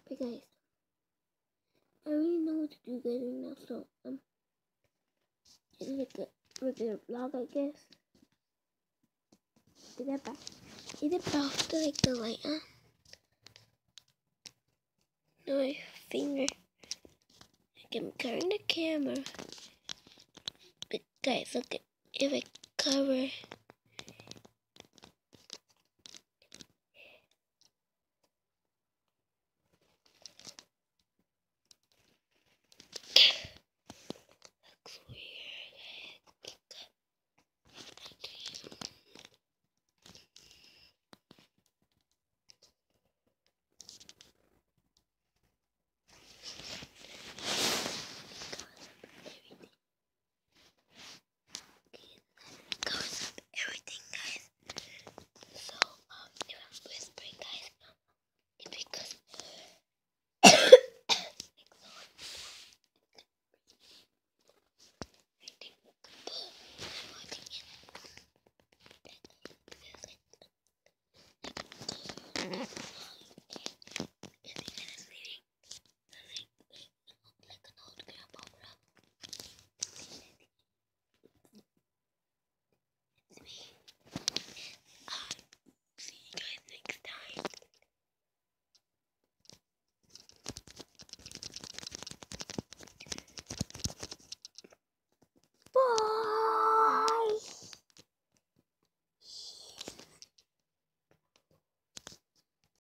But guys, I really know what to do guys right now, so it's like a regular vlog, I guess. Is it about to like the light on? No, my finger. I'm covering the camera. But guys, look at if I cover